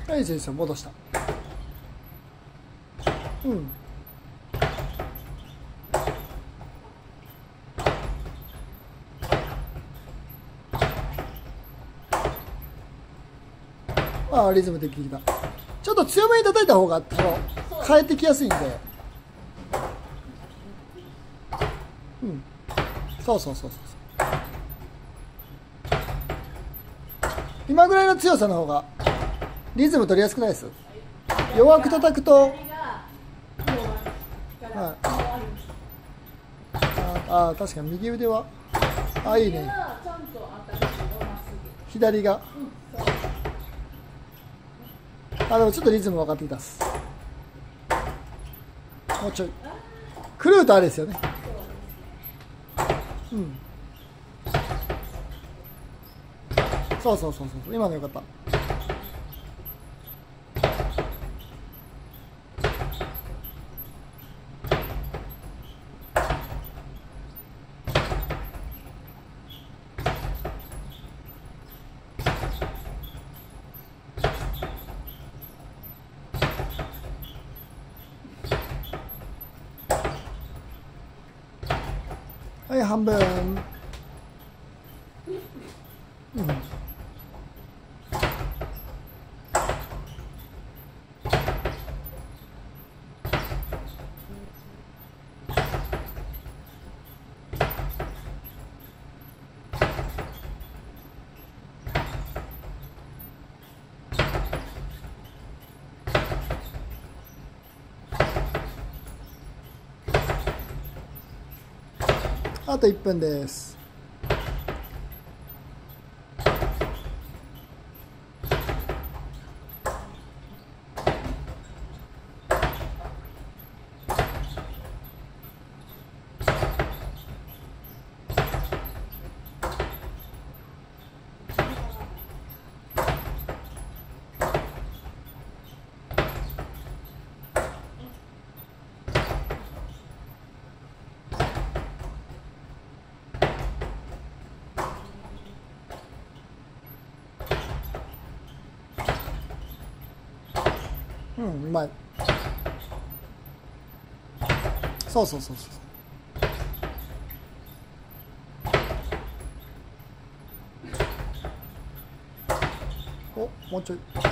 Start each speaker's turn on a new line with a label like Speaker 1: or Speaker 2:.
Speaker 1: はい、先生戻した。うん。ああ、リズムできた。ちょっと強めに叩いた方が変えてきやすいんで。うん。そうそうそうそう。今ぐらいの強さの方がリズム取りやすくないです？弱く叩くと、はい、確かに右腕は、いいね。左が、でもちょっとリズム分かってきたっす。もうちょい狂うとあれですよね。うん、そうそうそうそう、今のよかった。はい、半分。うん。あと1分です。うん、うまい。そうそうそうそう。お、もうちょい。